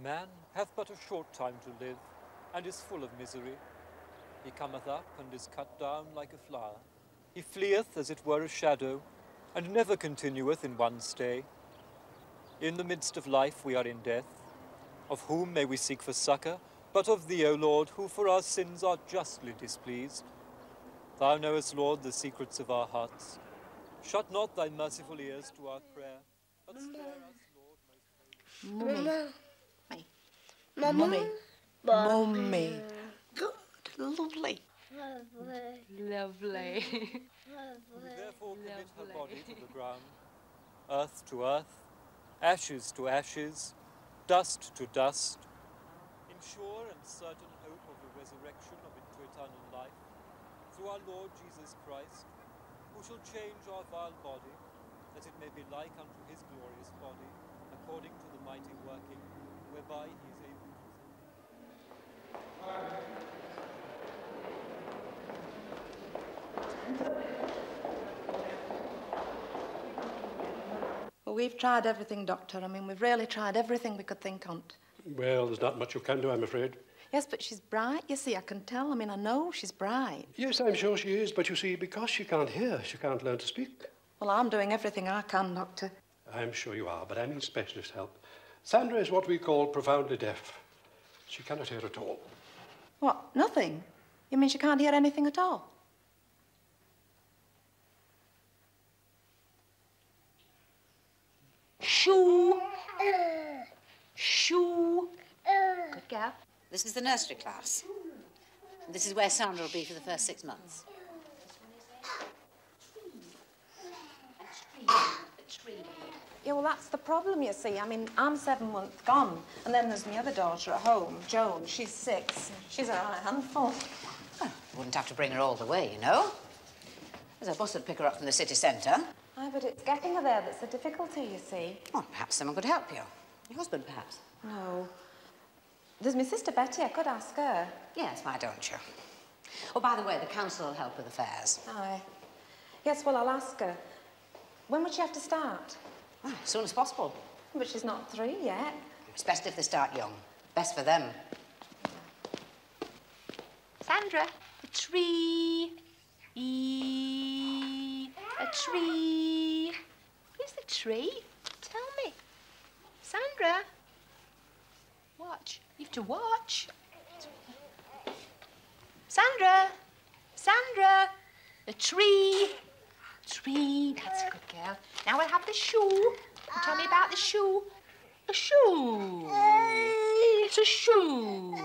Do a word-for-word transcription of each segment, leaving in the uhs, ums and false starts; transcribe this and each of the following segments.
Man hath but a short time to live, and is full of misery. He cometh up, and is cut down like a flower. He fleeth as it were a shadow, and never continueth in one stay. In the midst of life we are in death. Of whom may we seek for succour, but of thee, O Lord, who for our sins art justly displeased? Thou knowest, Lord, the secrets of our hearts. Shut not thy merciful ears to our prayer, but spare us, Lord, most holy. Mummy. Mummy. Mummy. Mummy. Good. Lovely. Lovely. Lovely. We therefore commit her body to the ground, earth to earth, ashes to ashes, dust to dust, in sure and certain hope of the resurrection of it to eternal life, through our Lord Jesus Christ, who shall change our vile body, that it may be like unto his glorious body, according to the mighty working, whereby he is able to Well, we've tried everything, Doctor. I mean, we've really tried everything we could think on. Well, there's not much you can do, I'm afraid. Yes, but she's bright, you see, I can tell. I mean, I know she's bright. Yes, I'm sure she is, but you see, because she can't hear, she can't learn to speak. Well, I'm doing everything I can, Doctor. I'm sure you are, but I need specialist help. Sandra is what we call profoundly deaf. She cannot hear at all. What, nothing? You mean she can't hear anything at all? Shoo! Shoo! Good girl. This is the nursery class. This is where Sandra will be for the first six months. A tree. A tree. Yeah, well, that's the problem, you see. I mean, I'm seven months gone, and then there's my other daughter at home, Joan. She's six. She's a right handful. Well, you wouldn't have to bring her all the way, you know. There's a bus that'd pick her up from the city centre. Aye, but it's getting her there that's the difficulty, you see. Well, perhaps someone could help you. Your husband, perhaps. No. There's my sister Betty. I could ask her. Yes, why don't you? Oh, by the way, the council will help with affairs. Aye. Yes, well, I'll ask her. When would she have to start? Well, as soon as possible. But she's not three yet. It's best if they start young. Best for them. Sandra, a tree. E a tree. Where's the tree? Tell me. Sandra. Watch. You have to watch. Sandra. Sandra. The tree. Tree. That's a good girl. Now we'll have the shoe. Tell me about the shoe. A shoe. It's a shoe.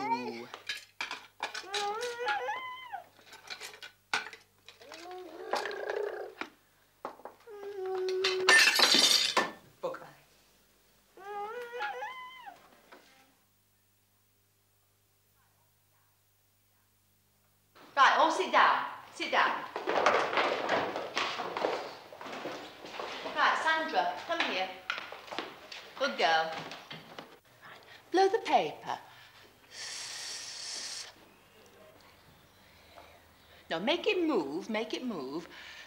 Right, all sit down. Sit down. Right, Sandra, come here. Good girl. Blow the paper. No, make it move, make it move.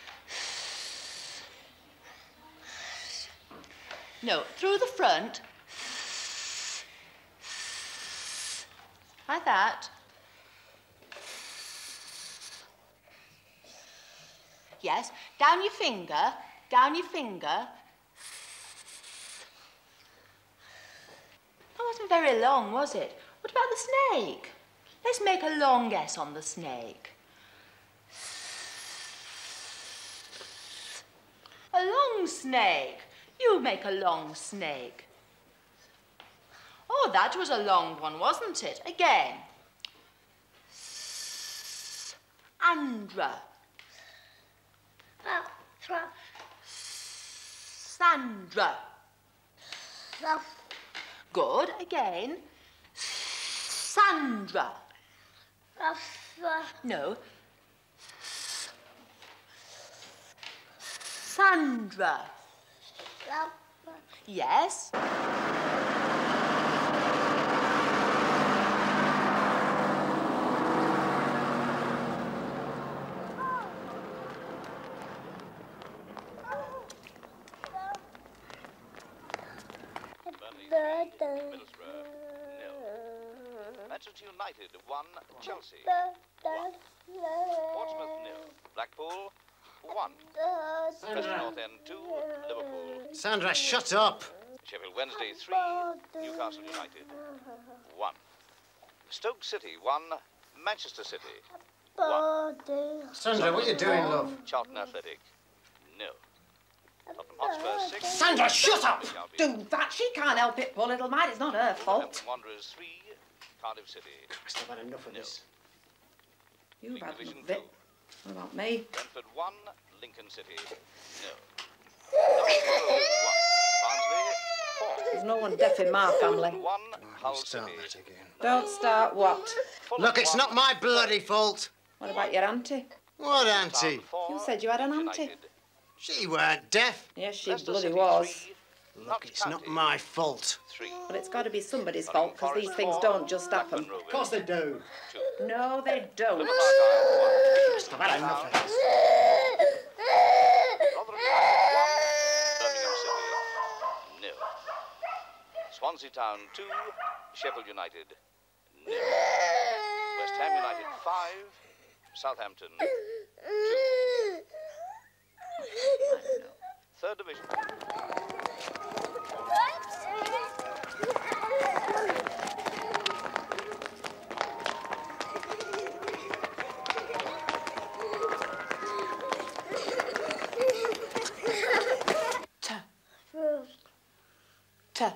No, through the front. Like that. Yes, down your finger, down your finger. That wasn't very long, was it? What about the snake? Let's make a long S on the snake. A long snake. You make a long snake. Oh, that was a long one, wasn't it? Again. Sandra. Sandra. Good. Again. Sandra. No. Sandra. Yes. Manchester United one, Chelsea one. Portsmouth nil. Blackpool one. Preston North End two, Liverpool. Sandra, shut up. Sheffield Wednesday three, Newcastle United one. Stoke City one, Manchester City one. Sandra, what are you doing, love? Charlton Athletic nil. Tottenham Hotspur six. Sandra, shut up! Do that. She can't help it, poor little mite. It's not her fault. Wolverhampton Wanderers three, Cardiff City Christ, I've had enough of this. You've League had Division enough of it. What about me? Brentford one, Lincoln City nil. Loughborough one, Barnsley four. There's no one deaf in my family. One, Hull Start City. that again. Don't start what? Fulham Look, it's one, not my bloody fault. What about your auntie? What, auntie? four, You said you had an auntie. United. She weren't deaf. Yes, she Leicester bloody City was. three, Look, Notts it's not County my fault. three. Well, it's got to be somebody's Nottingham fault, because these Forest things four, don't just happen. Blackburn Rovers Of course they do. two. No, they don't. Plymouth Argyle I've had enough of this. one. Rotherham United one, Birmingham City nil. Swansea Town two, Sheffield United nil. West Ham United five, Southampton two. Third Division. Ta. Ta.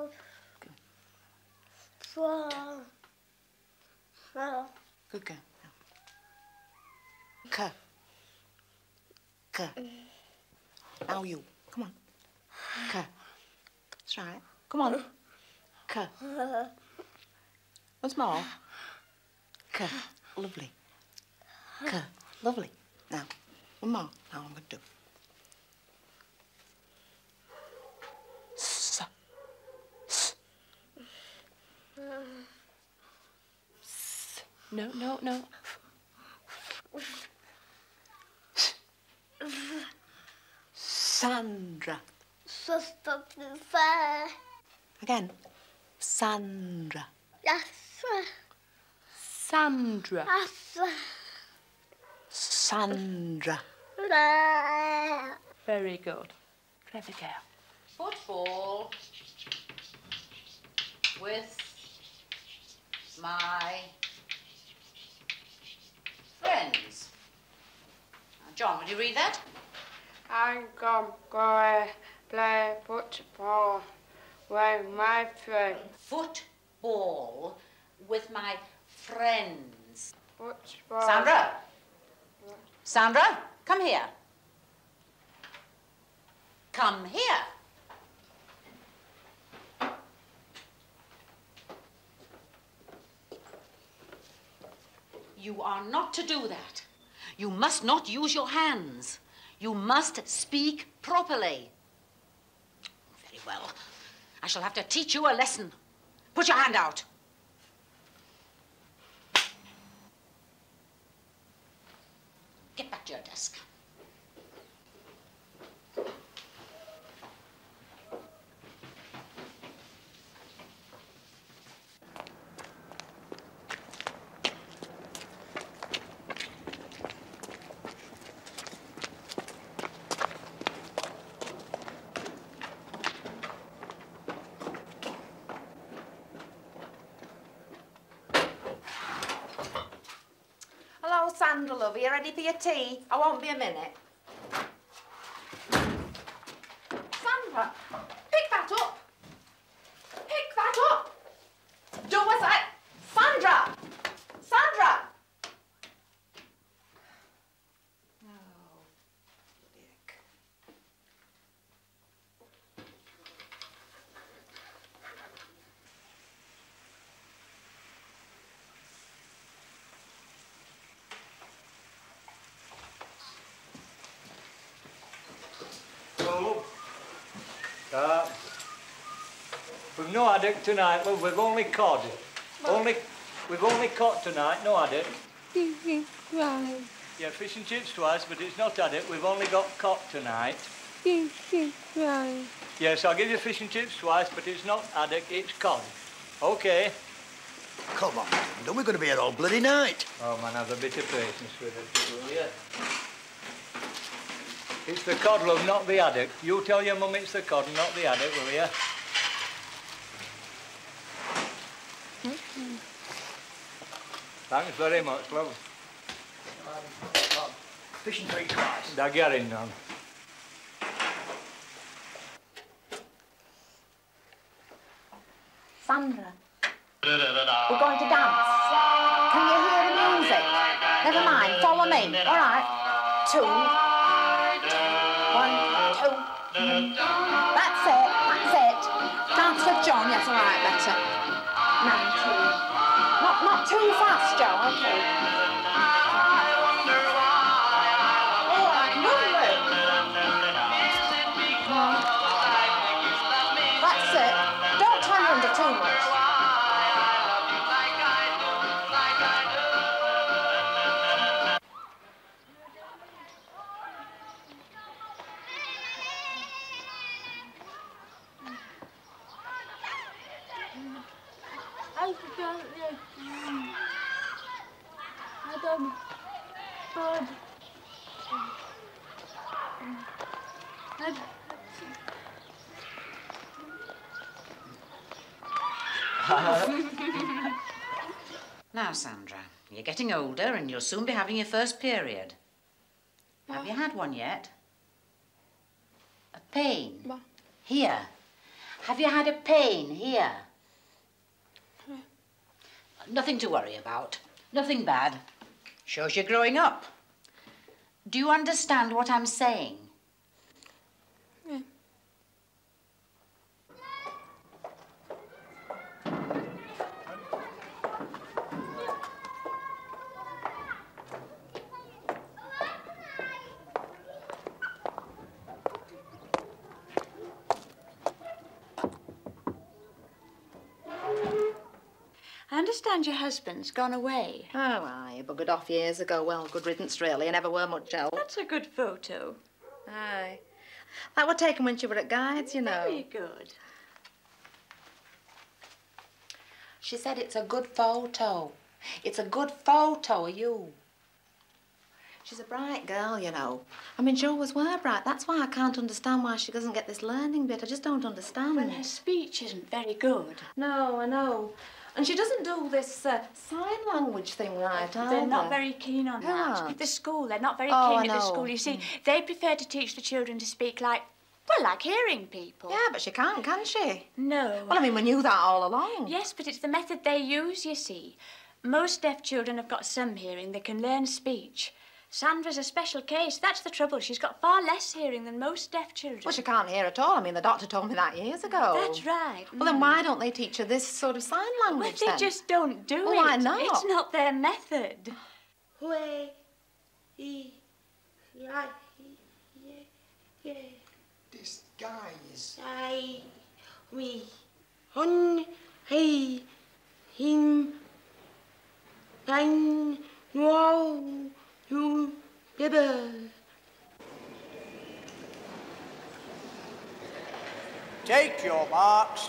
Good girl. Ka. Ka. Now you. Come on. Ka. That's right. Come on. Ka. Once more. Ka. Lovely. Ka. Lovely. Now, one more. Now I'm going to do. S. S. S. No, no, no. Sandra. Again. Sandra. Sandra. Sandra. Very good. Clever girl. Football with my friends. Now, John, will you read that? I'm going to play football with my friends. Football with my friends. Football. Sandra? Sandra, come here. Come here. You are not to do that. You must not use your hands. You must speak properly. Very well. I shall have to teach you a lesson. Put your hand out. Get back to your desk. Hello, Sandra, love. Are you ready for your tea? I won't be a minute. Sandra, pick that up. Pick that up. Do as I... Sandra! Sandra! Oh, dick. Oh, uh, we've no haddock tonight. Well, we've only cod. Only, we've only caught tonight. No haddock. Right. Yeah, fish and chips twice, but it's not haddock. We've only got cod tonight. Right. Yes, I'll give you fish and chips twice, but it's not haddock. It's cod. Okay. Come on, Manda, we're going to be here all bloody night. Oh, man, have a bit of patience with us, will you? It's the cod, love, not the haddock. You tell your mum it's the cod and not the haddock, will you? Mm-hmm. Thanks very much, love. Fish and treat twice. Dag your in, Nan. Sandra, we're going to dance. Can you hear the music? Never mind, follow me. All right. Two. One, two. That's it, that's it. Dance with John, yes, all right, better. Nine, two. Not, not too fast, Joe, okay. All right, lovely. That's it. Don't turn under too much. I don't I don't but Now, Sandra, you're getting older and you'll soon be having your first period. Bah. Have you had one yet? A pain? Bah. Here. Have you had a pain here? Huh. Nothing to worry about. Nothing bad. Shows you're growing up. Do you understand what I'm saying? Yeah. I understand your husband's gone away. Oh, aye, he buggered off years ago. Well, good riddance, really. He never were much help. That's a good photo. Aye. That were taken when she were at Guides, you know. Very good. She said it's a good photo. It's a good photo of you. She's a bright girl, you know. I mean, she always were bright. That's why I can't understand why she doesn't get this learning bit. I just don't understand. Well, her speech isn't very good. No, I know. And she doesn't do this uh, sign language thing right, either. They're not very keen on that. Yeah. The school, they're not very Oh, keen I at the know. school. You see, they prefer to teach the children to speak like, well, like hearing people. Yeah, but she can't, can she? No. Well, I mean, we knew that all along. Yes, but it's the method they use, you see. Most deaf children have got some hearing. They can learn speech. Sandra's a special case. That's the trouble. She's got far less hearing than most deaf children. Well, she can't hear at all. I mean, the doctor told me that years ago. That's right. Well, then why don't they teach her this sort of sign Well, language, they then? just don't do Well, it. why not? It's not their method. Way, e, like, yeah, yeah. This guy is... I, we, on, he, him, nine, wow, you, baby. Take your marks.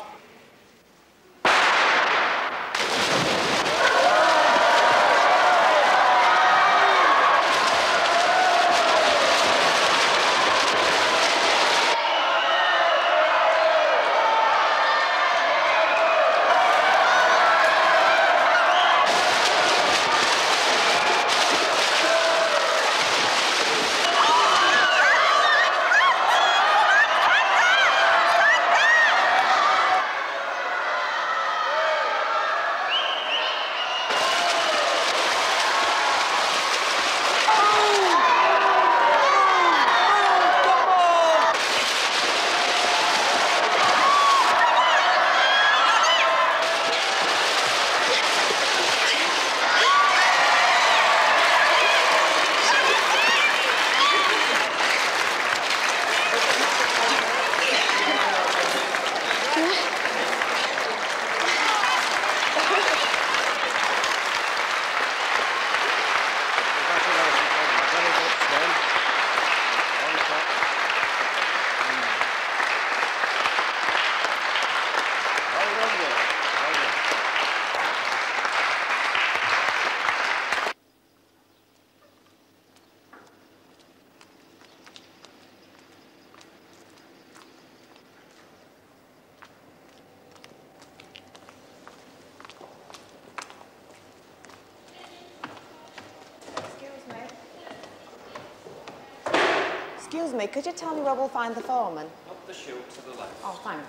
Excuse me, could you tell me where we'll find the foreman? Up the chute to the left. Oh, thanks.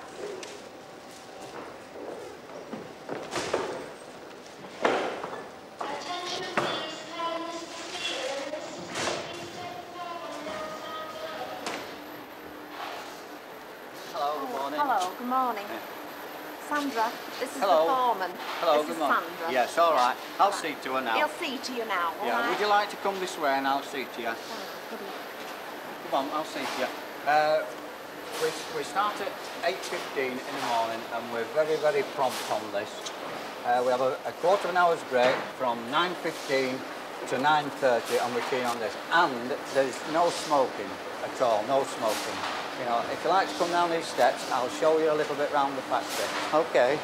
Hello, good morning. Hello, good morning. Yeah. Sandra, this is Hello. the foreman. Hello, this good is morning. Sandra. Yes, all right. I'll see to her now. He'll see to you now, all Yeah, right? would you like to come this way and I'll see to you? Good luck. Come on, I'll see to you. Uh, we, we start at eight fifteen in the morning and we're very, very prompt on this. Uh, we have a, a quarter of an hour's break from nine fifteen to nine thirty and we're keen on this. And there's no smoking at all, no smoking. You know, if you like to come down these steps, I'll show you a little bit round the factory. Okay.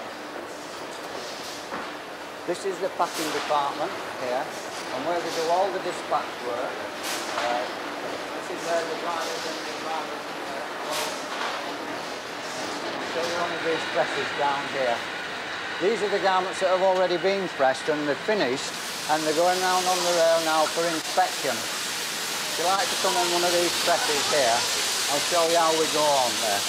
This is the packing department here, and where we do all the dispatch work. Uh, this is where the drivers and the drivers uh, I'll show you one of these presses down here. These are the garments that have already been pressed and they're finished, and they're going round on the rail now for inspection. If you like to come on one of these presses here, I'll show you how we go on there.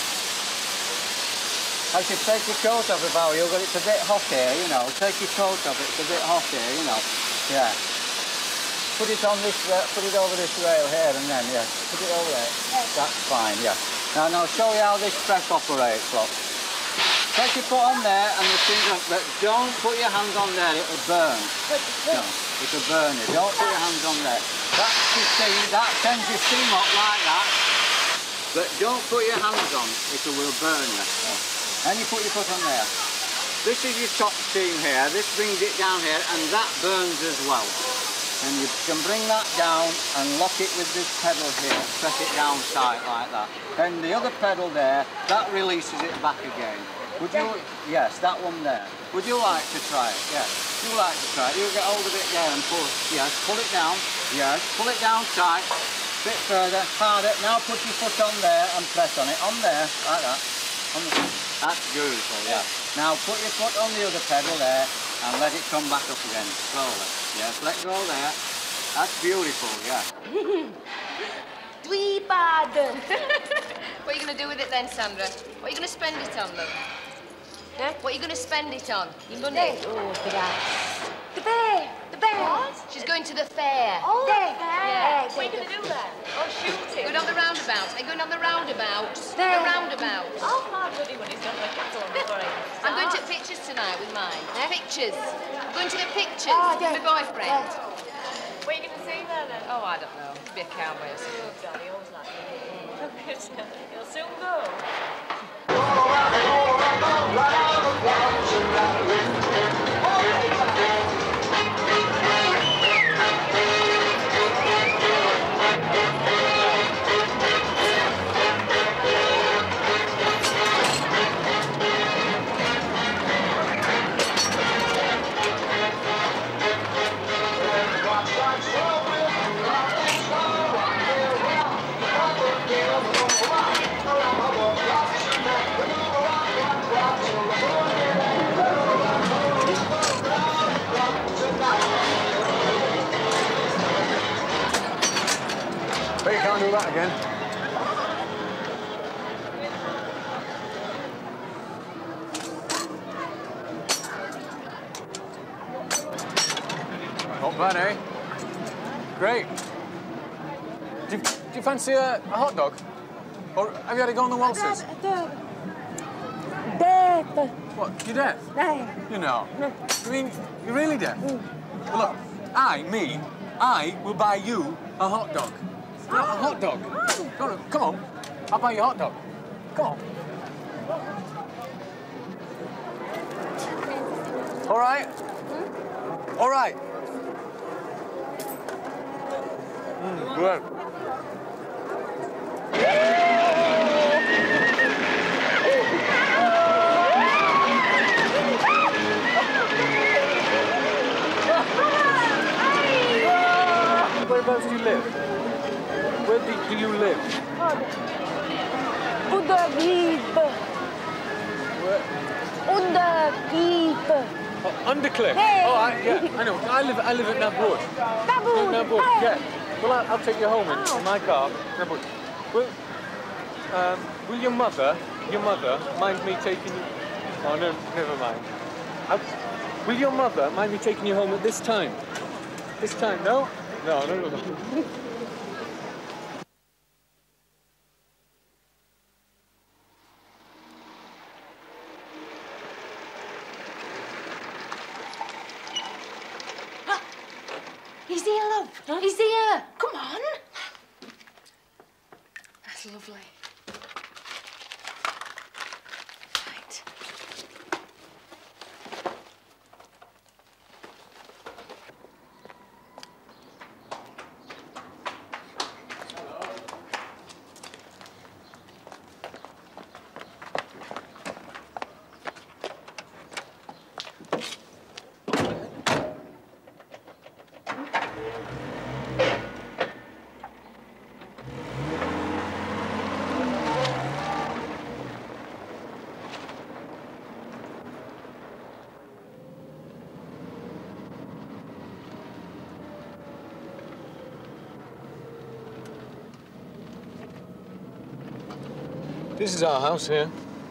I should take your coat off about you, but it's a bit hot here, you know. Take your coat off, it's a bit hot here, you know. Yeah. Put it on this, uh, put it over this rail here and then, yeah. Put it over there. Yes. That's fine, yeah. Now, now, I'll show you how this press operates, look. Take your foot on there and the thing, but don't put your hands on there, it'll burn. No, it'll burn you. Don't put your hands on there. That's your steam, that sends your steam up like that. But don't put your hands on, it will burn you. And you put your foot on there. This is your top steam here, this brings it down here, and that burns as well. And you can bring that down and lock it with this pedal here, press it down tight like that. Then the other pedal there, that releases it back again. Would you, yes, that one there. Would you like to try it? Yes. You like to try it? You get hold of it there and pull, yes, pull it down, yes, pull it down tight, a bit further, harder. Now put your foot on there and press on it, on there, like that. On the, that's beautiful, yeah. Now put your foot on the other pedal there and let it come back up again, slowly. Yes, let go there. That's beautiful, yeah. Dwee bad. What are you going to do with it then, Sandra? What are you going to spend it on, love? Huh? What are you going to spend it on? Your money? Oh, the ass. The bear. The bear. What? She's going to the fair. Oh, the fair. Yeah. What are you going to do there? Oh, shooting. Going on the roundabout. I'm going on the roundabout. There. The roundabout. Oh, my bloody money's done with cattle on the parade. I'm going to pictures tonight with mine. Eh? Pictures. I'm going to the pictures Oh, yeah. with my boyfriend. Yeah. What are you going to see there, then? Oh, I don't know. Be a cowboy or something. Oh, God, he always likes it. He'll soon go. But you can't do that again. Not bad, eh? Great. Do you, do you fancy a, a hot dog? Or have you had to go on the waltzes? Death. What, you're deaf? No. You know. No. You mean, you're really deaf? Well, look, I, me, I will buy you a hot dog. No, a hot dog. Come on, come on. I'll buy you a hot dog. Come on. All right? All right. Mm, good. Whereabouts do you live? Where do, do you live? Under cliff. Where? Under cliff. Oh, Undercliff. Hey. Oh, I, yeah, I know. I live. I live at Nabwood. Nabwood. Nabwood. Hey. Yeah. Well, I'll, I'll take you home in, Oh. in my car. Nabwood. Will, um, will your mother, your mother, mind me taking you... Oh, no, never mind. Uh, will your mother mind me taking you home at this time? This time, no? No, no, no, no. He's here, love. Huh? He's here. Come on. That's lovely. Right. This is our house here.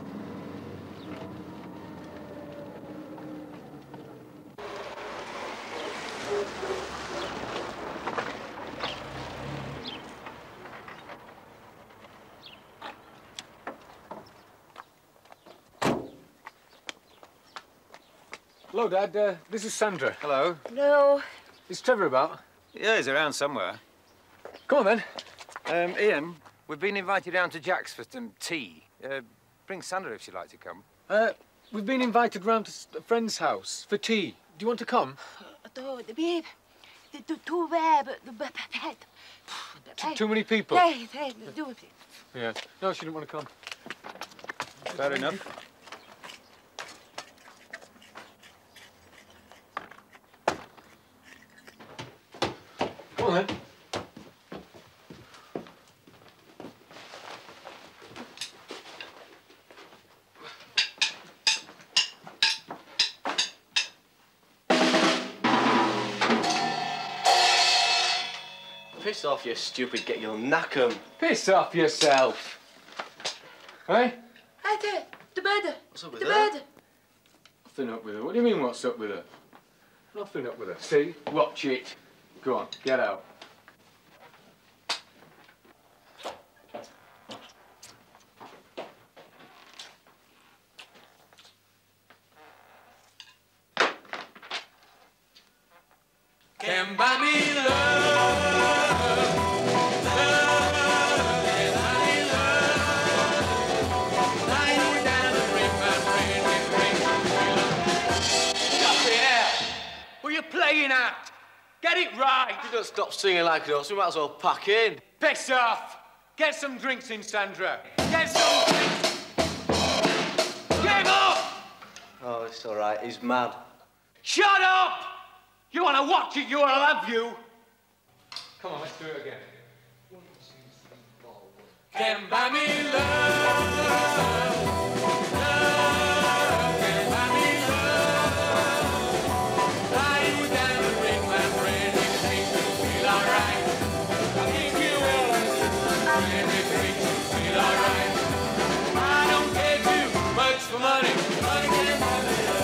Hello, Dad. Uh, this is Sandra. Hello. No. Is Trevor about? Yeah, he's around somewhere. Come on, then. Um, Ian, we've been invited down to Jack's for some tea. Uh, bring Sandra if she'd like to come. Uh, we've been invited round to a friend's house for tea. Do you want to come? Oh, the babe. The two bad, but the bad. Too, too many people? Hey, hey, do it. Yeah. No, she didn't want to come. Fair enough. Come on, then. Piss off, you stupid git, you'll knock 'em. Piss off yourself. Hey? Hey, the, the bird. What's up with the her? bird. Nothing up with her. What do you mean, what's up with her? Nothing up with her. See? Watch it. Go on, get out. Can buy me love, love, can buy me love. Lie you down and bring my friend and bring my love. Stop it out! What are you playing at? Get it right! If you don't stop singing like us, we might as well pack in. Piss off! Get some drinks in, Sandra. Get some drinks! Get up! Oh, it's all right, he's mad. Shut up! You want to watch it, you'll have you. Come on, let's do it again. Can buy me love, love, can buy me love. Lie you down and bring my friend, it makes you feel alright. I'll give you all and it makes you feel alright. I don't care too much for money, money can buy me love.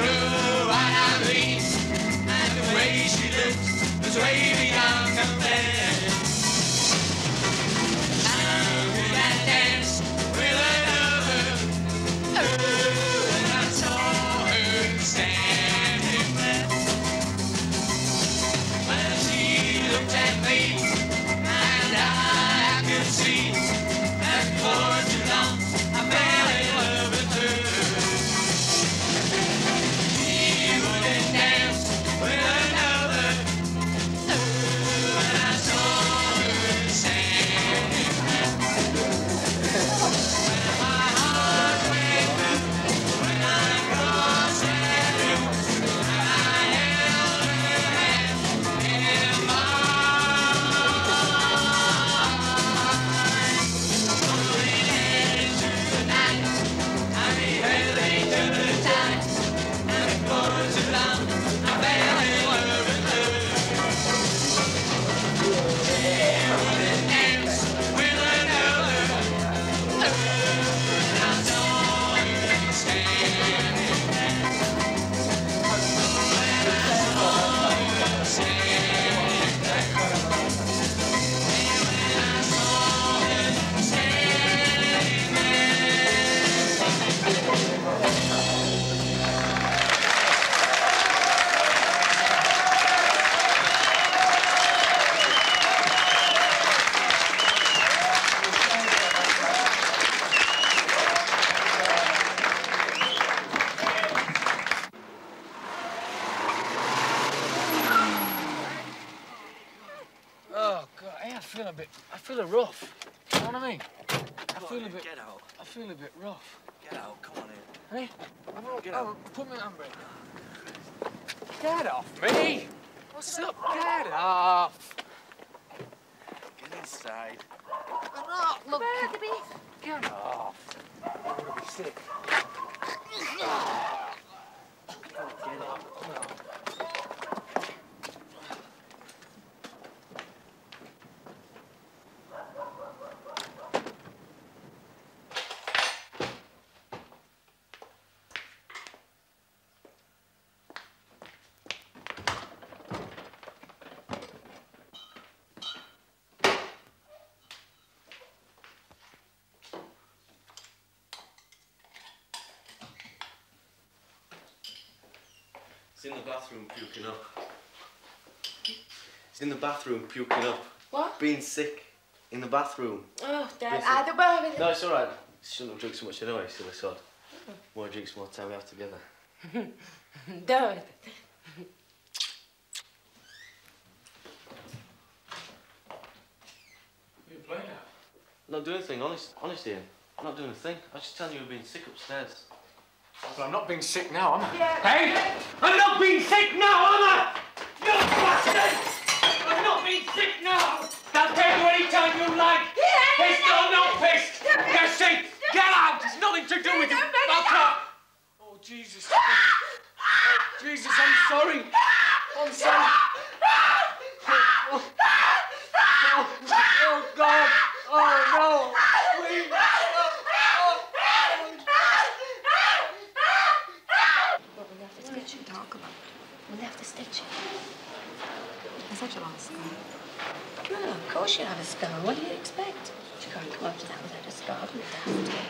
her white eyed leaves, and the way she looked was way beyond compare. How could I dance with another? Oh, when I saw her standing there. Well, she looked at me, and I could see that for too long I fell in love with her. She wouldn't dance with another. Oh, when I saw her standing there. When my heart went through, when I crossed that room, I held her hand in mine. Pulling into the night, I beheld each other's eyes, and for too long I fell in love with her. She wouldn't dance with another. Oh, when I saw her standing there. When I saw her standing there. When I saw her standing Oh, God, hey, I feel a bit, I feel a rough. You know what I mean? I feel a bit, Get out. I feel a bit rough. Get out. Come on in. Hey, I've got, Get oh, out. put my handbrake. Get off me! What's up? Get off! Get inside. I'm not, look. Get off. I'm gonna be sick. Get out. It's in the bathroom puking up. It's in the bathroom puking up. What? Being sick. In the bathroom. Oh, Dad, Listen. I don't know. No, it's all right. Shouldn't have drunk so much anyway, silly sod. More drinks, more time we have together. Dad. You playing now? I'm not doing a thing, honest, honest, Ian. I'm not doing a thing. I was just telling you you were being sick upstairs. Well, I'm not being sick now, am I? Yeah. Hey! I'm not being sick now, am I? You bastard! I'm not being sick now! I'll tell you any time you like. Yeah, Pissed or not pissed. You're sick. Get out. It's nothing to do with you. I'll talk. Oh, Jesus. Oh, Jesus, I'm sorry. I'm sorry. Oh, oh, oh, oh God. Oh, no. Please. Oh, But we'll have to stitch and talk about it. We'll have to stitch it. There's such a long scar. Well, of course she'll have a scar. What do you expect? She can't come up to that without a scar, wouldn't it?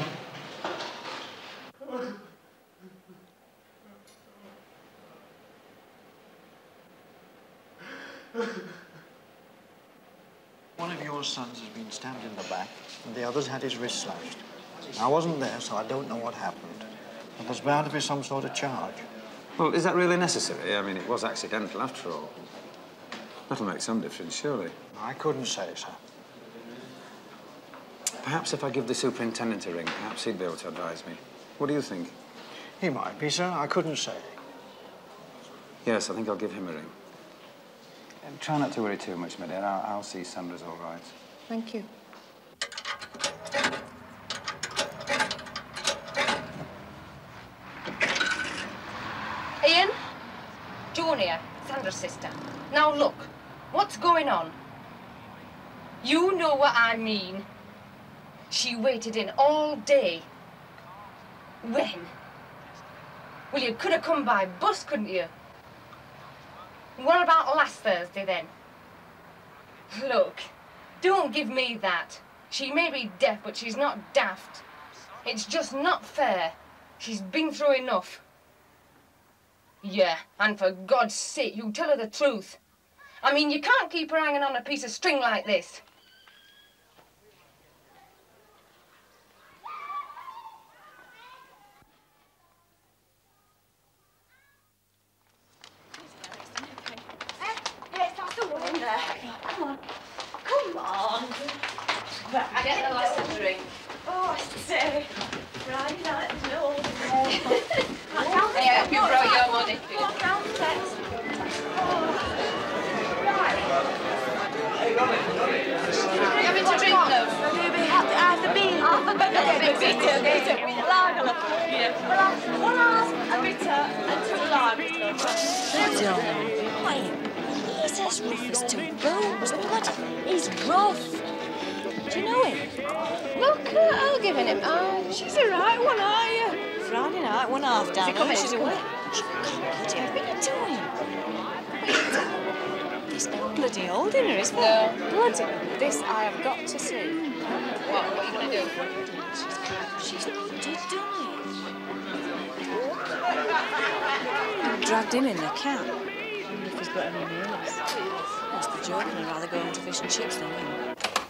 One of your sons has been stabbed in the back, and the other's had his wrist slashed. I wasn't there, so I don't know what happened. But there's bound to be some sort of charge. Well, is that really necessary? I mean, it was accidental after all. That'll make some difference, surely. I couldn't say, sir. Perhaps if I give the superintendent a ring, perhaps he'd be able to advise me. What do you think? He might be, sir. I couldn't say. Yes, I think I'll give him a ring. And try not to worry too much, my dear. I'll, I'll see Sandra's all right. Thank you. Ian? Junior, Sandra's sister. Now look, what's going on? You know what I mean. She waited in all day. When? Well, you could have come by bus, couldn't you? What about last Thursday, then? Look, don't give me that. She may be deaf, but she's not daft. It's just not fair. She's been through enough. Yeah, and for God's sake, you tell her the truth. I mean, you can't keep her hanging on a piece of string like this. Yes, that's the one in there. Come on. Come on. Right, get the last drink. Oh, I say. Friday night, no. Hey, I hope you brought your money. Come on, downstairs. Having to drink, love? Maybe have to have the beer. Half a bitter, a bitter, a bitter, with lager. Yeah. One half a bitter and two lager. Don't. Wait, he's as rough as two bones. What? He's rough. Do you know him? Look, uh, I'll give him. Oh, She's a right one, are you? Friday night, one half down. Come in. She's away. She can't get What are you doing? There's no bloody old in her, is there? No. Bloody. This I have got to see. What? What are you going to do? She's not dead, done Dragged him in the cab. I wonder if he's got any news. Must be joking. I'd rather go into fish and chips than him.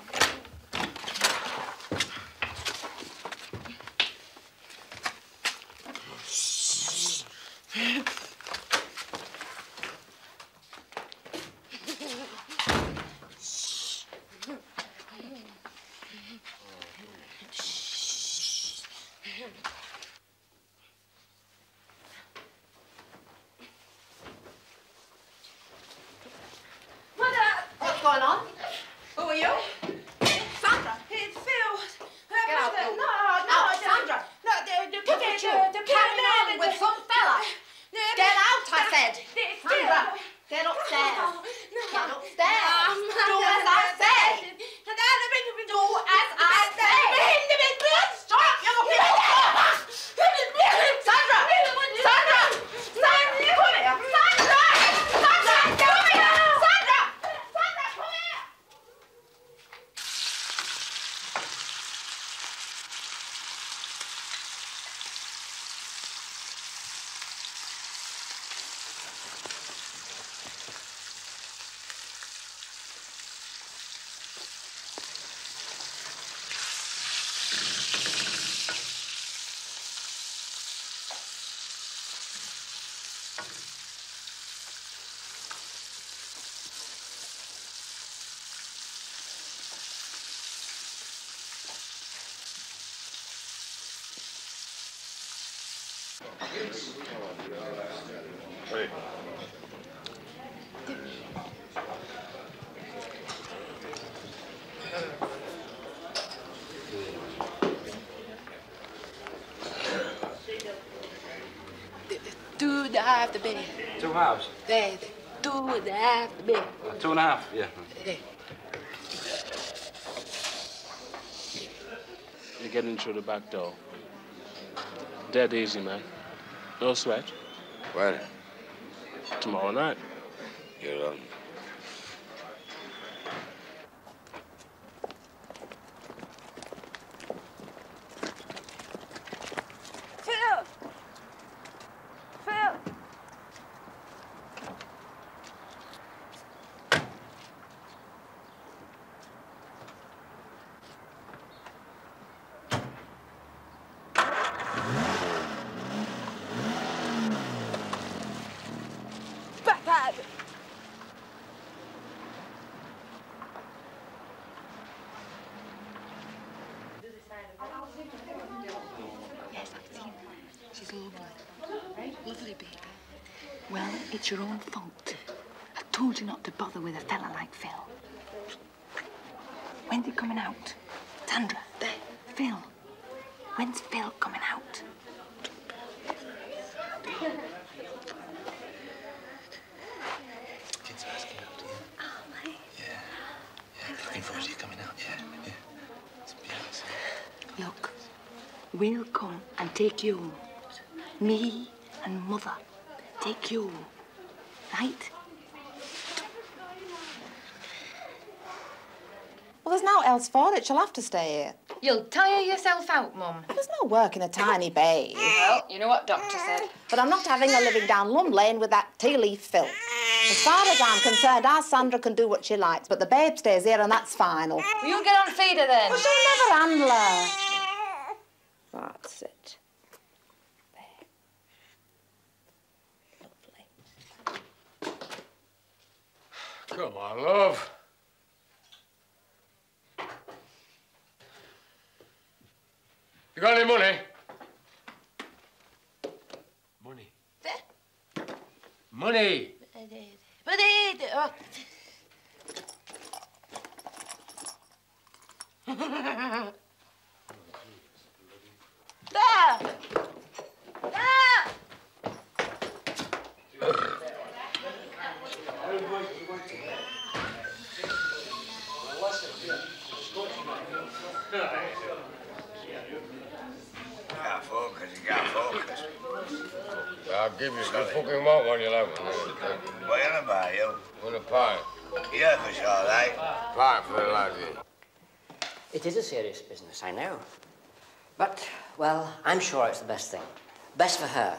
What's going on? Who are you? Sandra. It's Phil. Get out. No, no, Out, the- Sandra. No, the, the, Look the, at you, the, the carrying on the- with some fella. the- Get out, I said. the- Sandra, Phil. get upstairs. No, no. Get upstairs. Um, Do as I say. Do as I say. Stop! You're looking at Sandra! Sandra! Sandra! Come here! Sandra! Sandra! Come here! Sandra! Sandra, come here! Hey. Two and a half the bed. Two halves? There. Two and a half the bed. Two and a half, yeah. There. You're getting through the back door. Dead easy, man. No sweat. When? Tomorrow night. You're on. Phil. Phil. Back out. Yes, I've seen her. She's lovely. Lovely baby. Well, it's your own fault. I told you not to bother with a fella like Phil. When's he coming out? Sandra, there. Phil. When's Phil coming out? Kids are asking out, yeah? Oh, mate. Yeah. Yeah, looking forward to you coming out, yeah. Yeah. It's beautiful. Look, we'll come and take you home. Me, and Mother take you, right? Well, there's no else for it. She'll have to stay here. You'll tire yourself out, Mum. There's no work in a tiny babe. Well, you know what Doctor said. But I'm not having her living down Lum Lane with that tea leaf filth. As far as I'm concerned, our Sandra can do what she likes, but the babe stays here and that's final. Will you get on feeder then? Well, she'll never handle her. That's it. Come on, love. You got any money? Money. Money. There! There! Can't focus, you can't focus. I'll give you, you fucking want one, you'll have one. What are you on about, you? Want a pie? Yeah, for sure, right? Pie for the lads here. It is a serious business, I know. But, well, I'm sure it's the best thing. Best for her.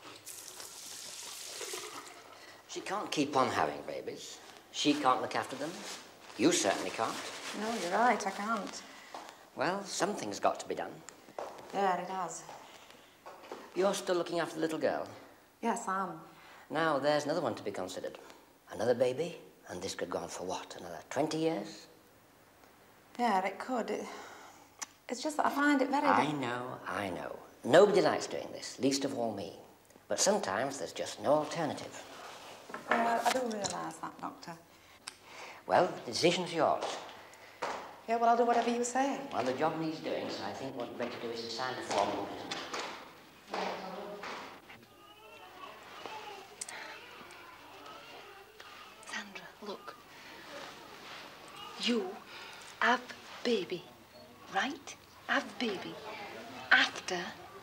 She can't keep on having babies. She can't look after them. You certainly can't. No, you're right, I can't. Well, something's got to be done. Yeah, it has. You're still looking after the little girl? Yes, I am. Now, there's another one to be considered. Another baby, and this could go on for what, another twenty years? Yeah, it could. It, it's just that I find it very... I know, I know. Nobody likes doing this, least of all me. But sometimes there's just no alternative. Yeah, I do realise that, Doctor. Well, the decision's yours. Yeah, well, I'll do whatever you say. Well, the job needs doing, so I think what we're going to do is to sign the form. Sandra, look. You have baby, right? Have baby. After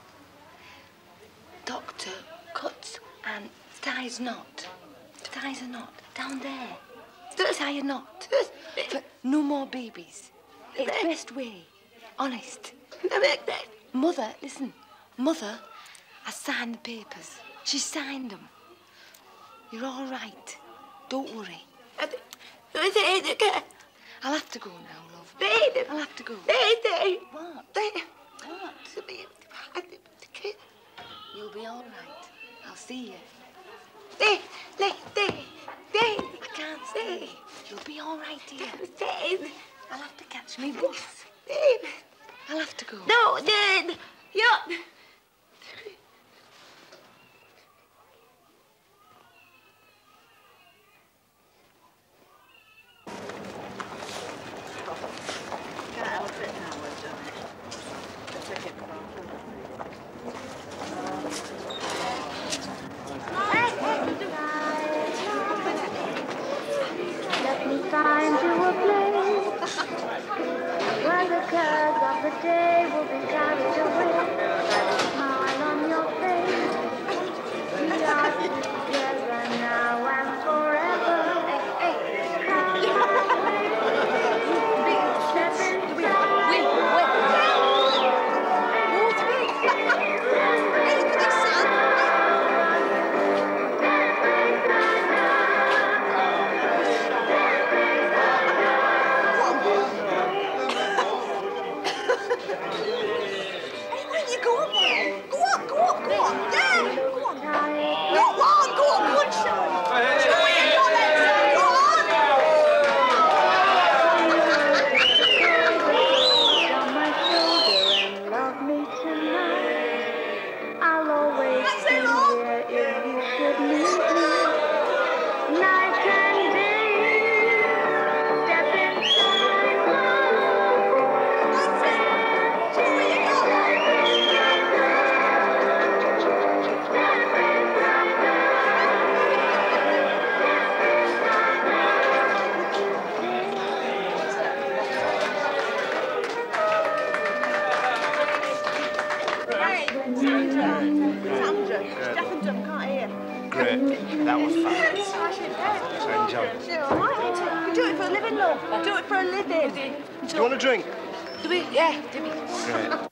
doctor cuts and ties knot. Ties a knot down there. Tie a knot. But no more babies. It's the best way. Honest. Mother, listen. Mother has signed the papers. She signed them. You're all right. Don't worry. I'll have to go now, love. I'll have to go. What? What? You'll be all right. I'll see you. I can't stay. You'll be all right here. I'll have to catch me bus. I'll have to go. No, Dad. Yeah. Can't help it now, we've done it. Let's take it back. Let me find you a place where the cares of the day will be carried away. great. That was fabulous. I enjoyed it. We do it for a living, love. Do it for a living. Do you want a drink? Do we? Yeah, do we? Great.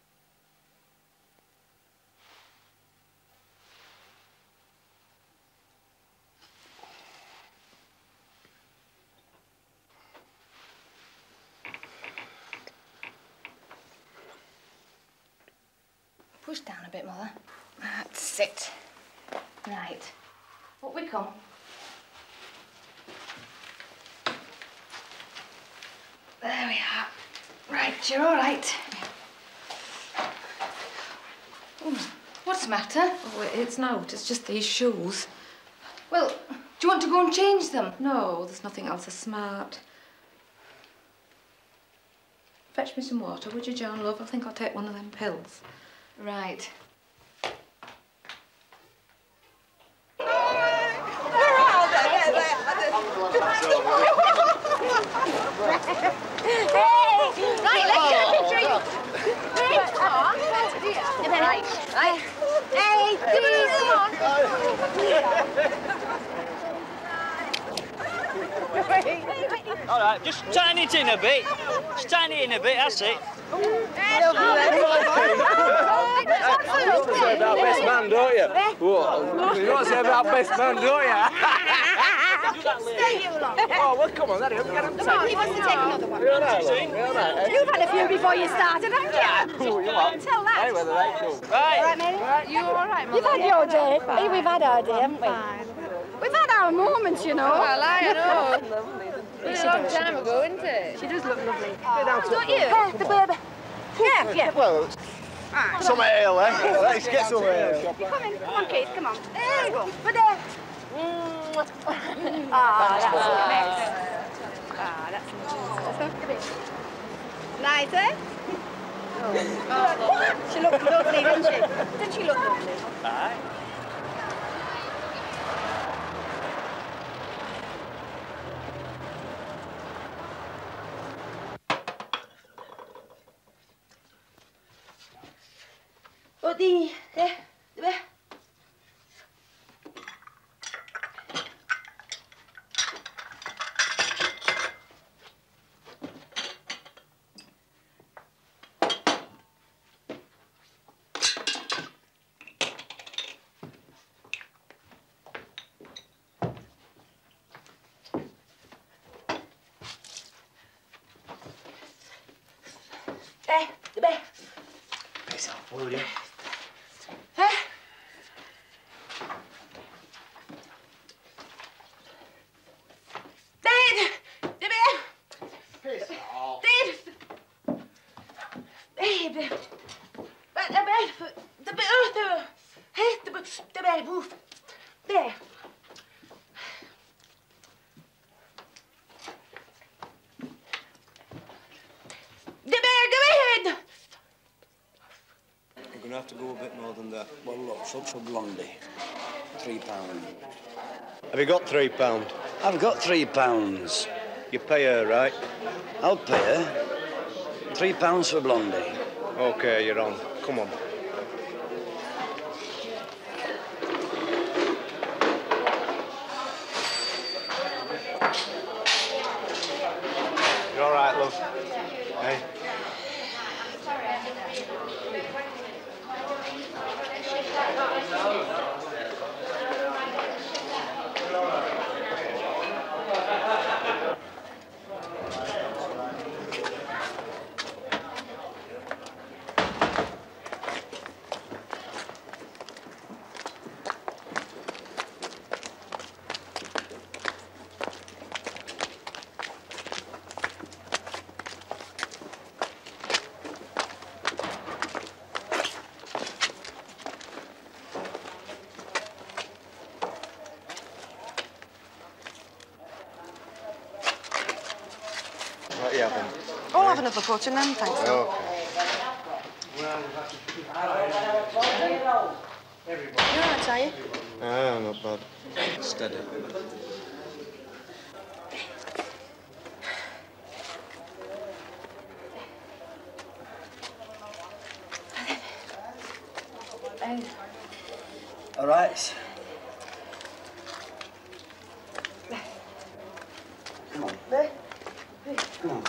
Push down a bit, Mother. That's it. Right. Up we come. There we are. Right, you're all right. Ooh, what's the matter? Oh, it's not. It's just these shoes. Well, do you want to go and change them? No, there's nothing else as smart. Fetch me some water, would you, John, love? I think I'll take one of them pills. Right. Right, let's get a picture of you. Hey, come on. Right, right. Hey, please, come on. All right, just tighten it in a bit. Just tighten it in a bit, that's it. You want to say about best man, don't you? Whoa. You want to say about best man, don't you? Stay you long. Oh, well, come on, let him get him. Come on, he wants to take another one. You're all right, love. You're all right. You've had a few before you started, haven't you? Oh, you are. Tell that. Hey, whether they cool. Right. All right, Mary? You all right, Mother? You've had your day. Hey, we've had our day, haven't we? We've had our moments, you know. Well, I know. It's a long time ago, isn't it? She does look lovely. Oh, don't you? Hey, the baby. Yeah, yeah. Well, some ale, eh? Let's get some ale. You come in. Come on, Keith, come on. There you go. But there. Ah, that's nice. Ah, that's nice. Nice, eh? Oh. She looked lovely, didn't she? Didn't she look lovely? Aye. Oh, the... There. There. There, the bed. Piss off, will you? Huh? Dad! The bed! Piss off. Dad! Babe! But the bed, the bed, oh, the, hey, the, the bed, move. There. The bed, the bed! You're going to have to go a bit more than that. Well, look, such for Blondie. Three pounds. Have you got three pound? I've got three pounds. You pay her, right? I'll pay her. Three pounds for Blondie. OK, you're on. Come on. You're all right, love. Hey? What are you having? I'll have another pot and then, thanks. OK. You're all right, are you? Ah, not bad. Steady. All right. Come on. Come on.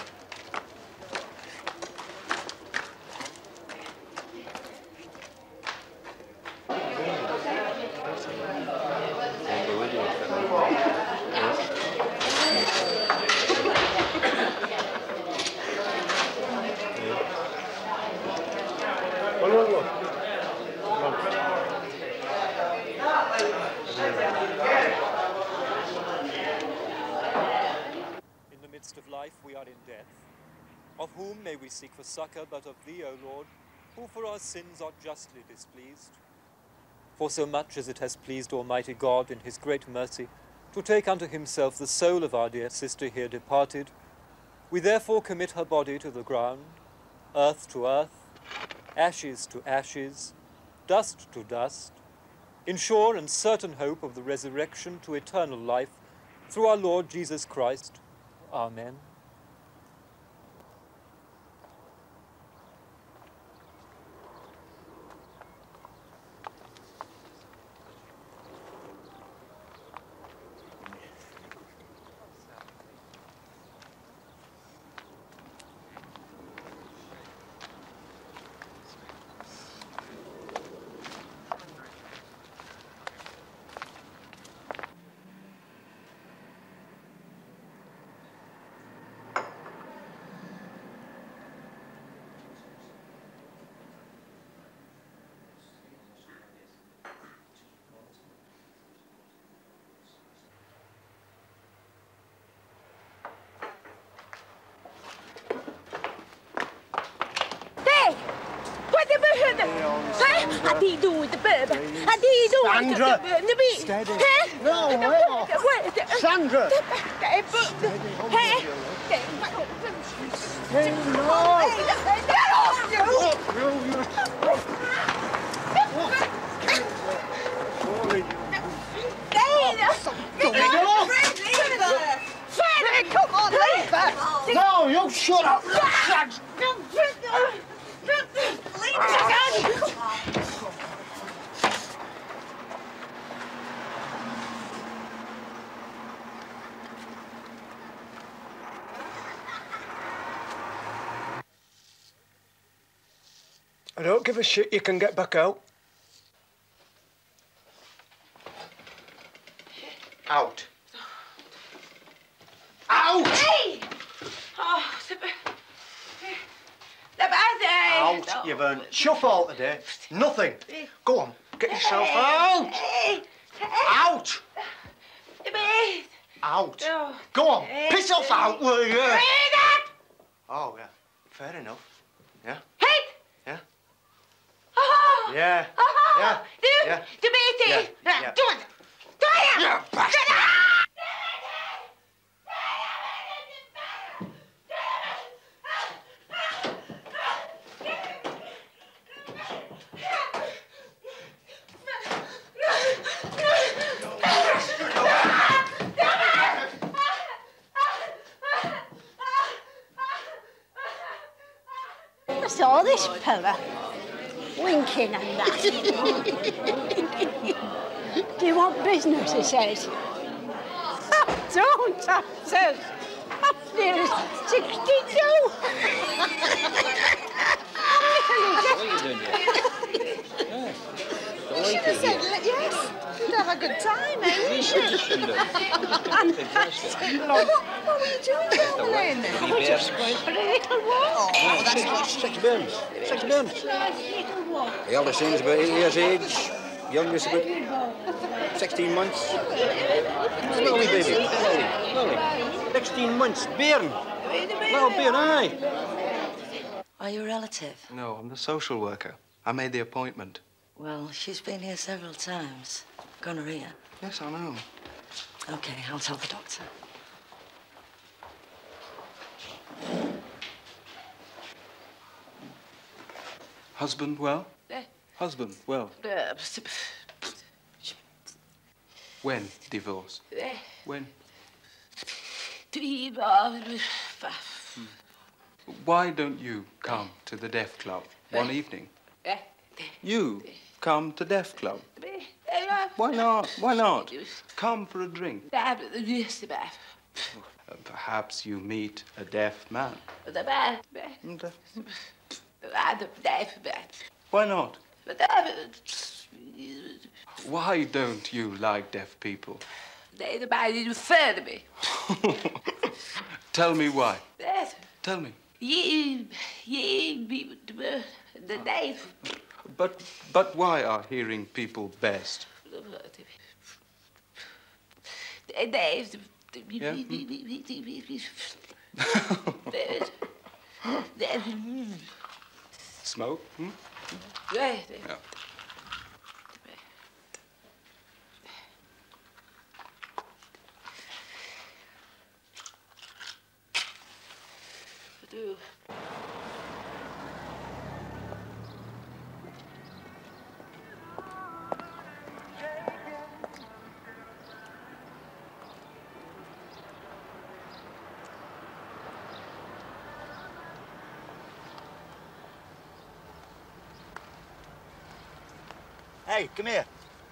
In the midst of life we are in death. Of whom may we seek for succour but of thee, O Lord, who for our sins art justly displeased? For so much as it has pleased Almighty God in his great mercy to take unto himself the soul of our dear sister here departed, we therefore commit her body to the ground, earth to earth, ashes to ashes, dust to dust, in sure and certain hope of the resurrection to eternal life through our Lord Jesus Christ. Amen. What do you do with the bird? What do you do with the bird? The bee? Steady. Huh? No, wait off. Sandra! Hey, no! Get off, you! Freddy, come on, leave her! No, you shut up! I don't give a shit, you can get back out. Out. Out! Hey! Oh, the bird. The bird. Out, you've earned chuff all today. Nothing. Go on, get yourself out! Out! The bird. Out. Go on, piss off out, will you? Oh, yeah, fair enough. Yeah? Yeah? Oh! Yeah. Oh! Yeah. Do, Yeah. do me Yeah. yeah. Yeah. Do it. Do it. You bastard. I saw this fella winking and that. Do you want business, he says. I don't, I says. I'm nearly sixty-two. What are you doing here? Yes. You should have said that, yes. You'd have a good time, eh? You should have done it. What, what were you doing, Geraldine? I was just going for a little walk. Oh, that's not six burns. Six burns. Nice little walk. The eldest son's about eight years age. Youngest about sixteen months. Slowly, baby. Slowly. Slowly. Sixteen months. Bairn. Little bairn, aye. Are you a relative? No, I'm the social worker. I made the appointment. Well, she's been here several times. Gonorrhea. Yes, I know. Okay, I'll tell the doctor. Husband well? Eh. Husband well? Uh, When divorce? eh, When? three, uh, Why don't you come to the Deaf Club one evening? eh, You come to Deaf Club. eh, Why not? Why not? Come for a drink. eh, yes, eh, Uh, Perhaps you meet a deaf man. Why not? Why don't you like deaf people? Tell me why. Tell me. But, but why are hearing people best? Yeah? Smoke? Hmm? Yeah. Hey, come here.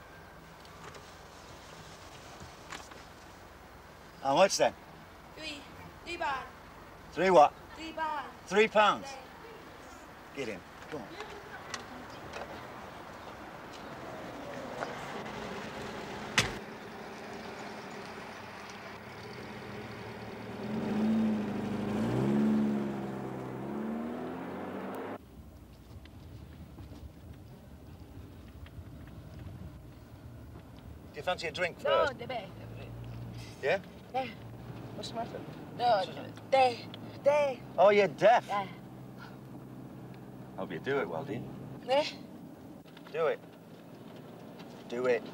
How much then? Three. Three pounds. Three what? Three pounds. Three pounds? Get in. Go on. Do you fancy a drink first? No, the bed. Yeah? Yeah. What's the matter? No, they, they. Oh, you're deaf? Yeah. Hope you do it well, do you? Yeah. Do it. Do it.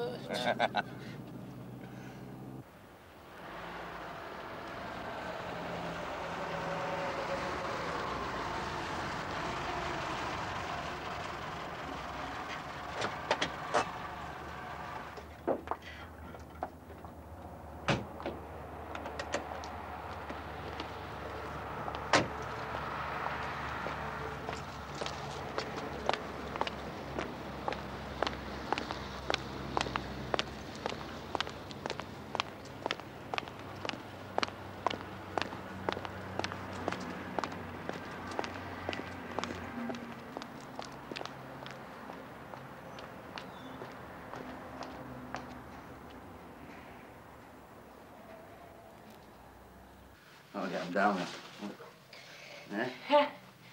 I'll get him down there. Eh?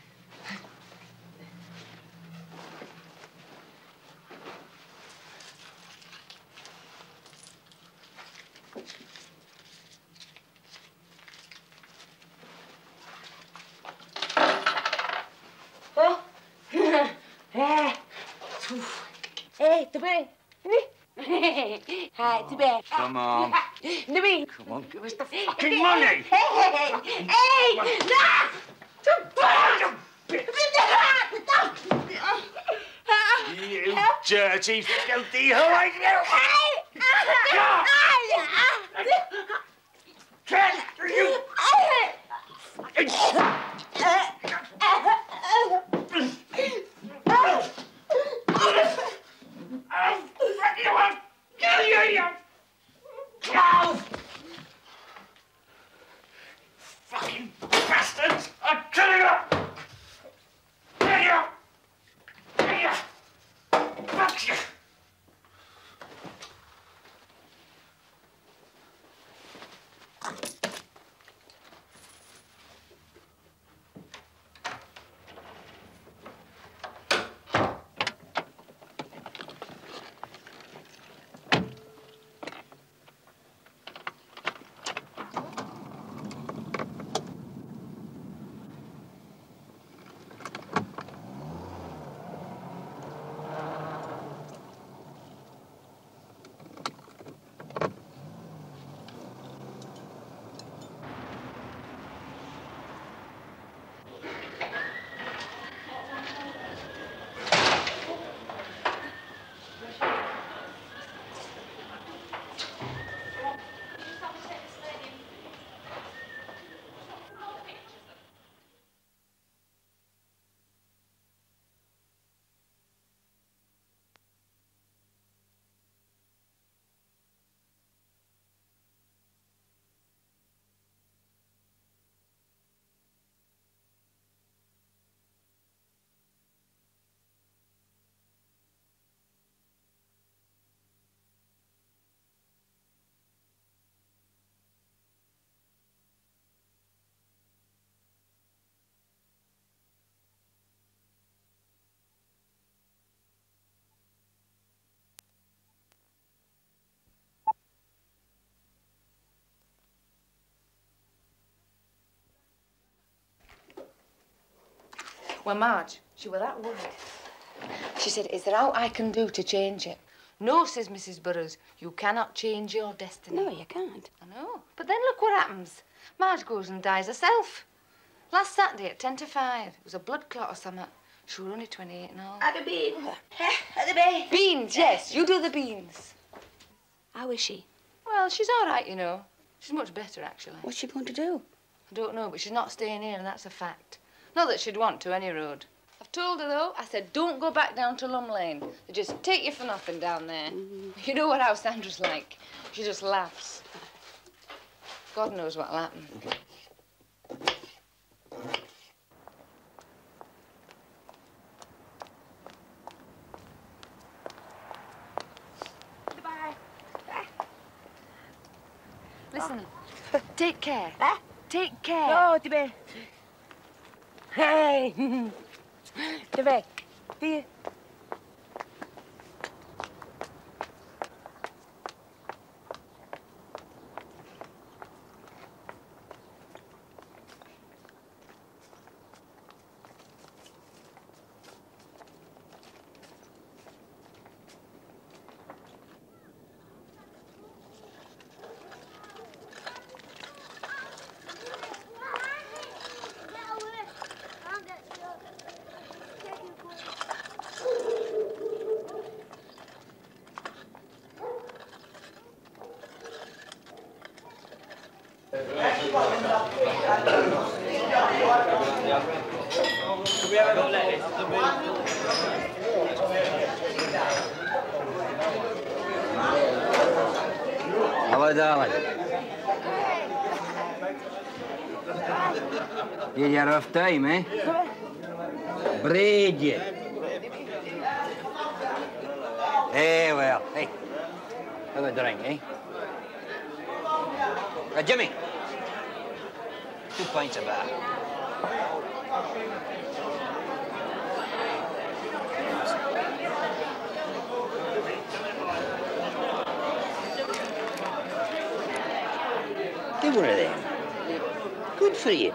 Hey, the bed. Hi, the bed. Come on. The bed. Come on, give us the fucking money! Hey, hey, hey! You dirty, filthy hoe! Fucking bastards! I'll kill you! Kill you! Kill you! Fuck you! Well, Marge, she was that worried. She said, is there aught I can do to change it? No, says Missus Burroughs, you cannot change your destiny. No, you can't. I know. But then look what happens. Marge goes and dies herself. Last Saturday at ten to five. It was a blood clot or something. She was only twenty-eight and all. Had a bean. Had a bean. Beans, yes. You do the beans. How is she? Well, she's all right, you know. She's much better, actually. What's she going to do? I don't know, but she's not staying here, and that's a fact. Not that she'd want to, any road. I've told her, though, I said, don't go back down to Lum Lane. They just take you for nothing down there. Mm-hmm. You know what how Sandra's like. She just laughs. God knows what'll happen. Goodbye. Listen, take care. Take care. No, Tibet. Hey. Tibet. Here. Hello, darling. You had a rough time, eh? Braid you. Hey, well, hey. Have a drink, eh? Uh, Jimmy. Two pints of that. Give one of them. Good for you.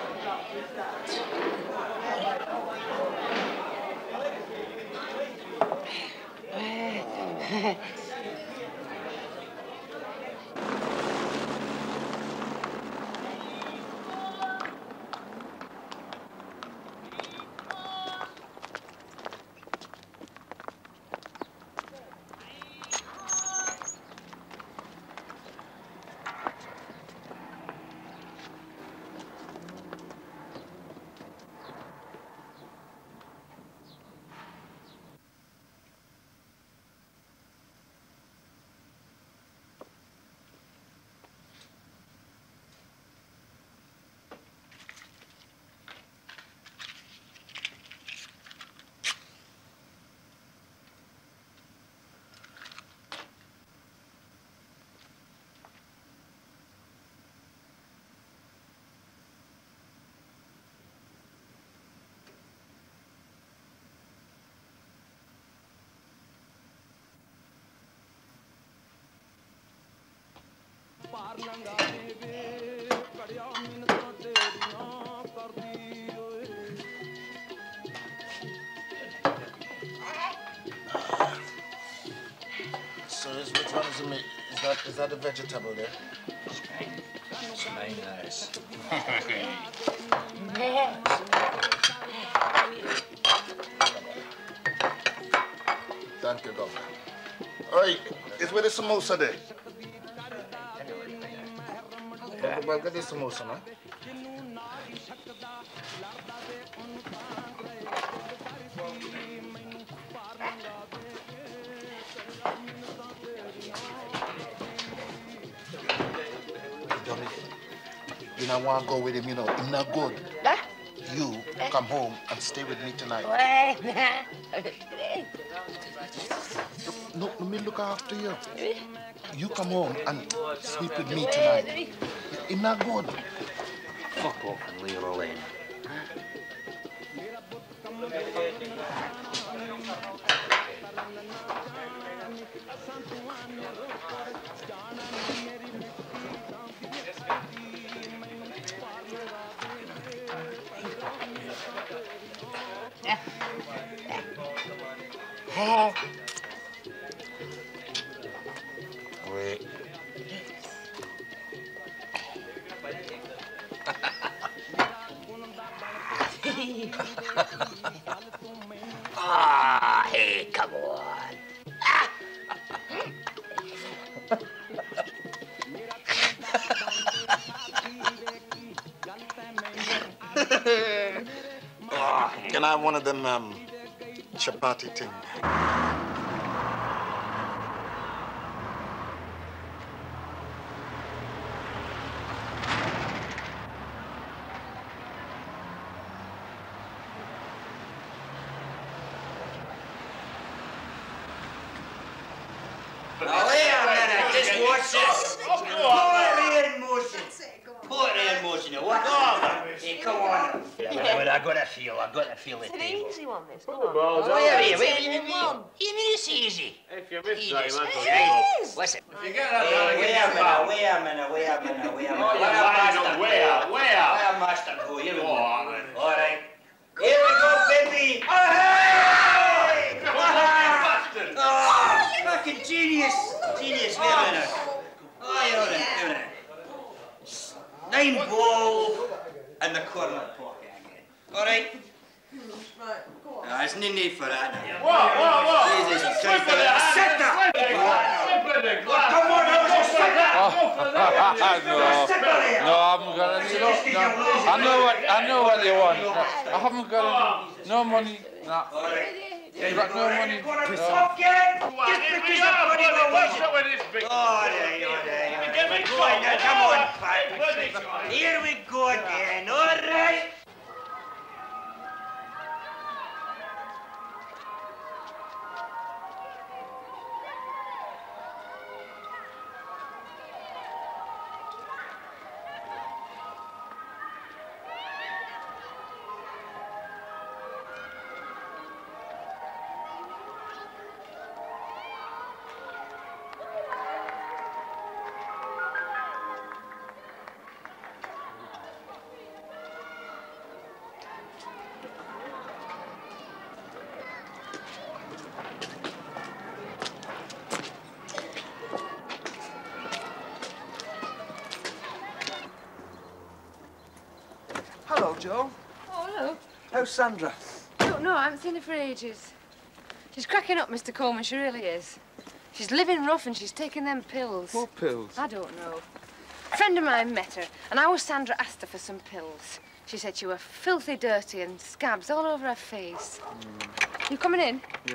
So is which one is the meat? Is that is that the vegetable there? It's very nice. Thank you, Governor. All right, is where the samosa there? Yeah. Well, get the samosa, man. You know, I want to go with him, you know. He's not good. You come home and stay with me tonight. No, let me look after you. You come home and sleep with me tonight. He's not good. Fuck off and leave her alone. Oh. Wait. Ah, hey, come on. Oh, can I have one of them um, chapati thing? Now, wait a minute, just watch this. Put it in motion. Put it in motion. You watch it. Hey, come on. But I gotta feel, I gotta feel it. It's an easy one, this. Go Oh, on. wait a minute, wait a minute. You mean it's easy? If you miss that, you might as well It give is. Listen. If you get that, Hey, you wait get a that. minute, wait a minute, wait a minute, wait a minute. Oh, Where you're lying must on I where? go? Where? Where must I go? Here we Go go. on, then. All right. Here we go, baby. Oh, hey! Bastard! Oh, fucking genius. Genius, wait a minute. Oh, you're in, you're in. Nine ball and the corner pocket again. All right? Right, go on. No, there's no need for that now. Whoa, whoa, whoa! Jesus Slip Christ. of the hand, Sit there. slip of the glass, slip of the glass. Come on, now, just sit there. no, no, I haven't got any. No, no. I know what I know what they want. No, I haven't got any. No money. No. You've got no money. No. Just because the money will What's win. up with this big... Oh, there, oh, there. Get me Go on, now, going. come on, Hey, bloody Pat. guy. Here we go again, all right? Hello, Joe. Oh, hello. How's Sandra? Don't know, I haven't seen her for ages. She's cracking up, Mister Coleman, she really is. She's living rough and she's taking them pills. What pills? I don't know. A friend of mine met her, and our Sandra asked her for some pills. She said she was filthy dirty and scabs all over her face. Mm. You coming in? Yeah.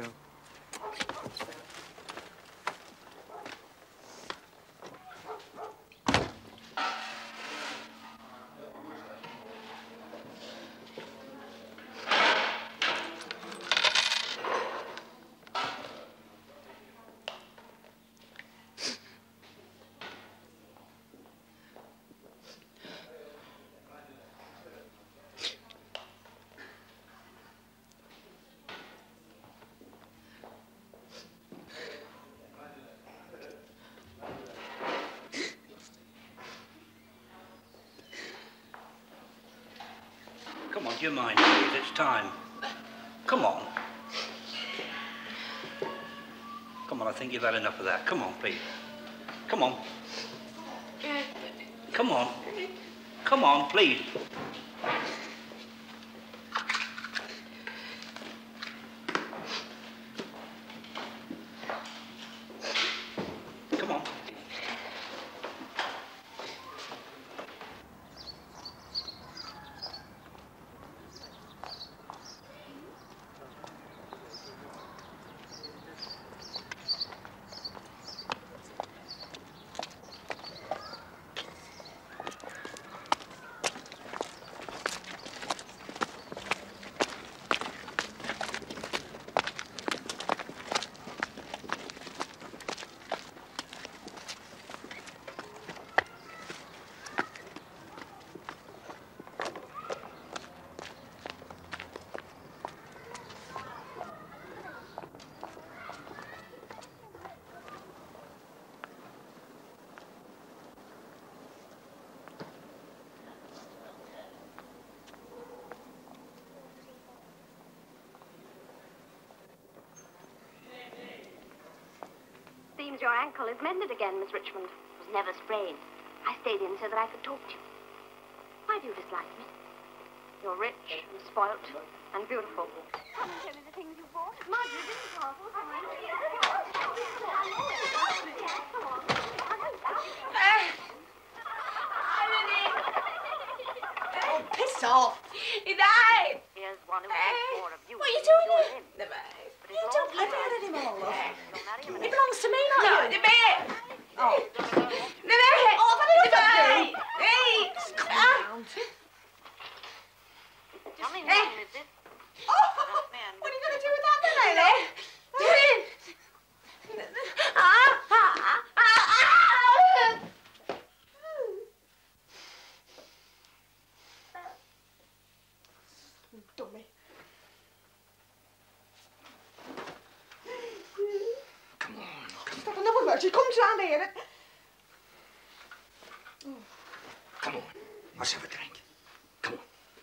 Come on, do you mind, please? It's time. Come on. Come on, I think you've had enough of that. Come on, Pete. Come on. Come on. Come on, please. Come on. seems your ankle is mended again, Miss Richmond. It was never sprained. I stayed in so that I could talk to you. Why do you dislike me? You're rich and spoilt and beautiful. Come and tell me the things you bought. Margaret, this is awful. Oh, piss off. He died. Here's one who thinks more of you. What are you doing here? Never. You don't let me let him all off. It belongs to me, not you. The bear. Oh. The bear. Oh, but it's the Hey. Come on. Tell me, Hey. is this? Oh, what are you going to do with that then, Naylor? Do it. Ah, ah, ah, ah. Dummy. Come on. Stop another word. She comes round here and... Oh. Come on. Let's have a drink. Come on.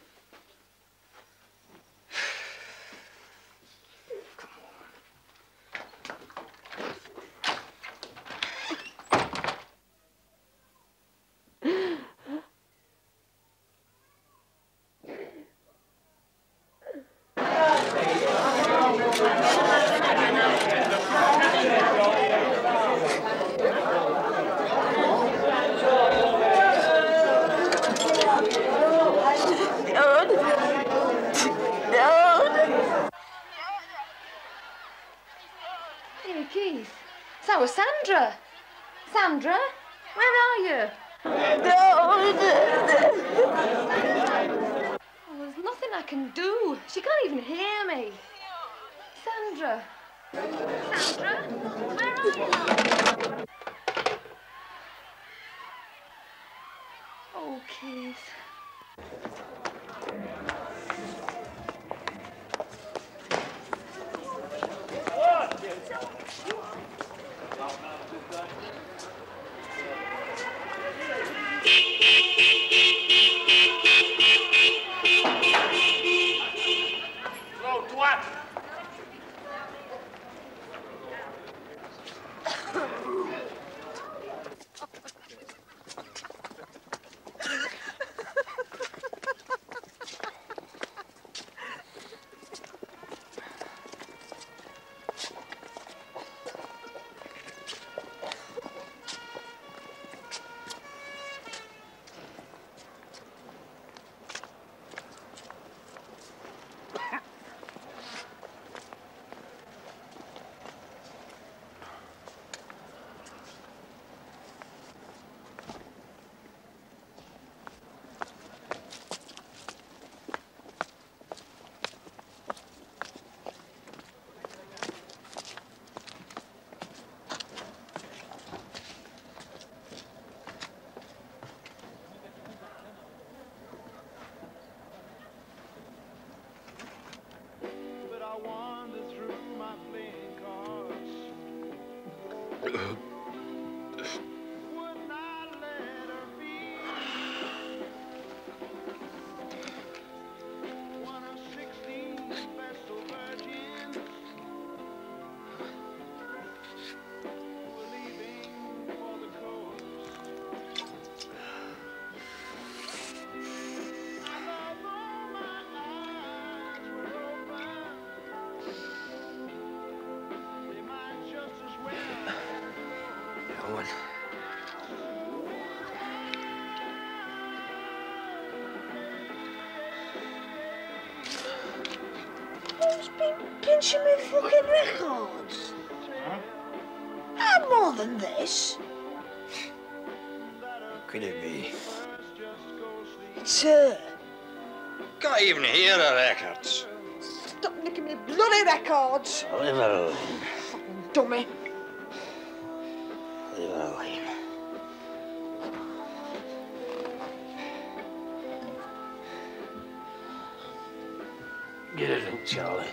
Hey, Keith. That was Sandra. Sandra, where are you? Oh, there's nothing I can do. She can't even hear me. Sandra. Sandra, where are you? Oh, Keith. Hello, twat! Owen. Who's been pinching me fucking records? Huh? More than this. Could it be? It's her. Can't even hear the records. Stop nicking me bloody records. Leave her alone. Fucking dummy. Leave her alone. Get a drink, Charlie.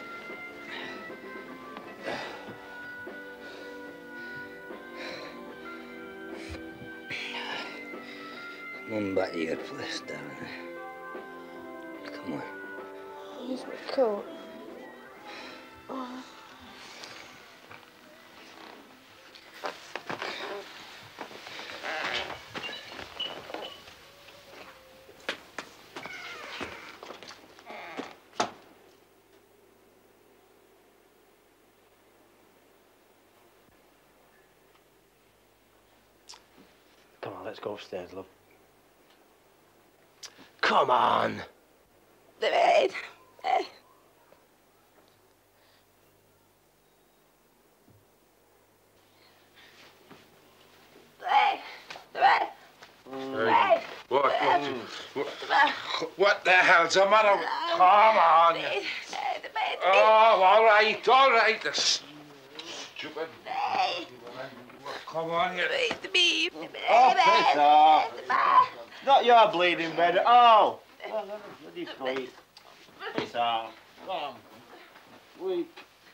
Come on back to your place, darling. Come on. Here's my coat. Oh. let's go upstairs, love. Come on. The bed. Eh. The bed. The bed. What, what, what, what the hell's the matter? with- Come on. The bed. Oh, all right, all right. The stupid. Come on here. The bed. The bed. Oh, piss off. Not your bleeding bed at all. Bloody please. Piss off. Come on. Weak.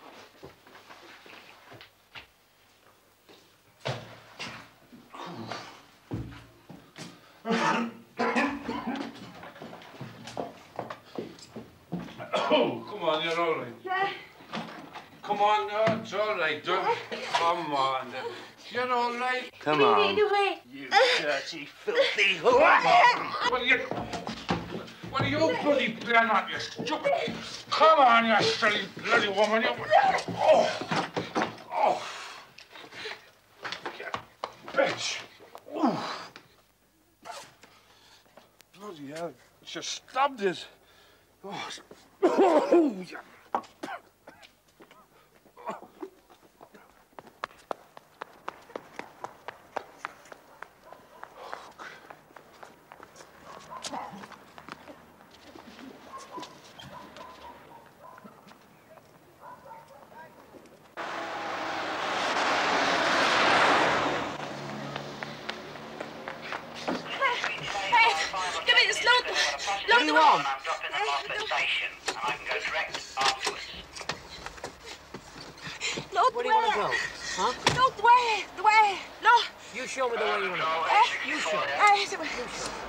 Oh, come on, you're all right. Yeah. Come on, no, it's all right, don't. Come on, then. You're all right. Come on. Away. You dirty, filthy whore. What are you... What are you bloody playing at, you stupid... Come on, you silly bloody woman, you... Oh! Oh! You bitch! Oh. Bloody hell, she stabbed it. Oh, oh yeah. What do you want? Look, Where do you want to go? Huh? Look, the way, the way, look. You show me the way you want to go. Eh? You show me. Eh, the way. You show me.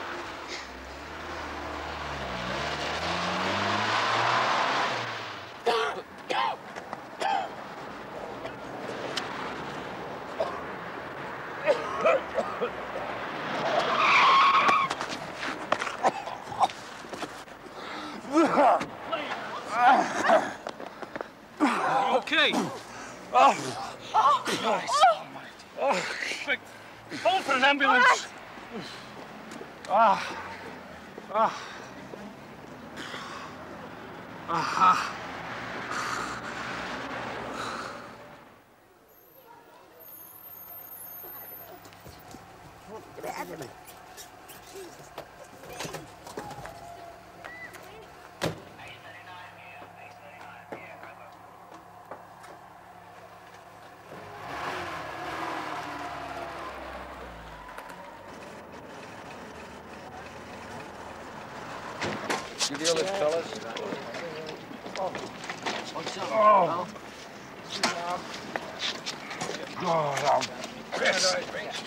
Okay. Oh, Oh, Christ oh. almighty. Oh, quick. Phone for an ambulance. Right. Ah. Ah. Aha. Give you a lift, fellas. What's up? Oh. God, I'm pissed.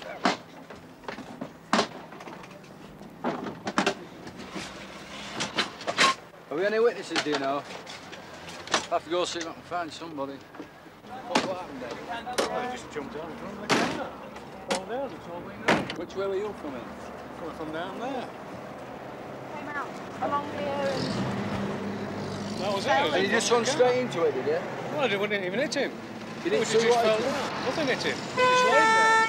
Have we any witnesses, do you know? I'll have to go see if I can find somebody. What, what happened then? I just jumped out in front of the car. All there, that's all we know. Which way were you coming? Coming from down there. Came out along here and... That was it. And you just run straight into it, did you? Well, I didn't even hit him. You didn't It see just what fell hit him? down. Nothing hit him. He just laid there.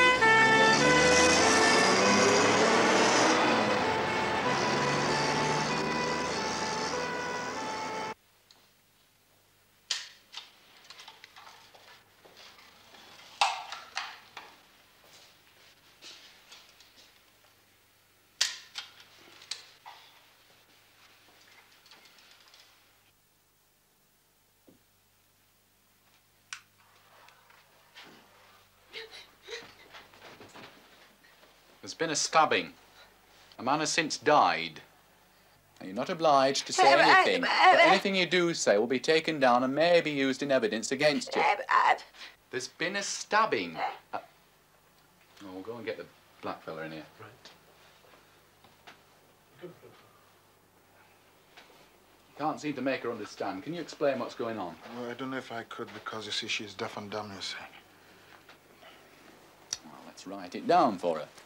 There's been a stabbing. A man has since died. Now, you're not obliged to say anything, but anything you do say will be taken down and may be used in evidence against you. There's been a stabbing. Uh, oh, we'll go and get the black fella in here. Right. Can't seem to make her understand. Can you explain what's going on? Well, I don't know if I could because, you see, she's deaf and dumb, you see. Well, let's write it down for her.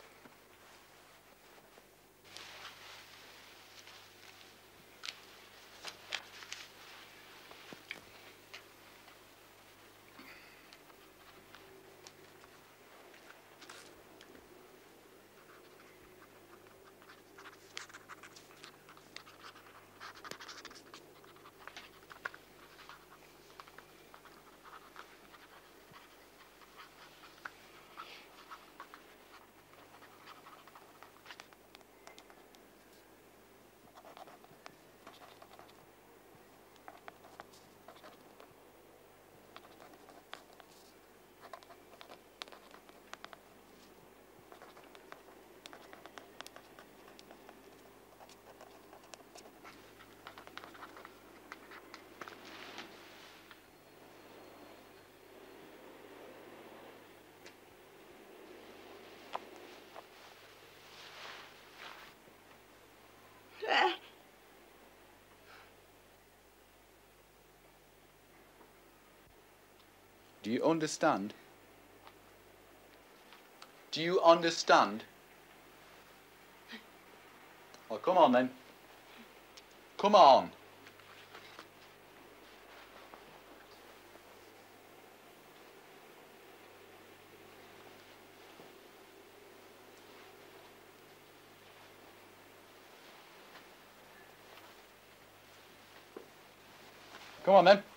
Do you understand? Do you understand? Well, come on then. Come on. Come on then.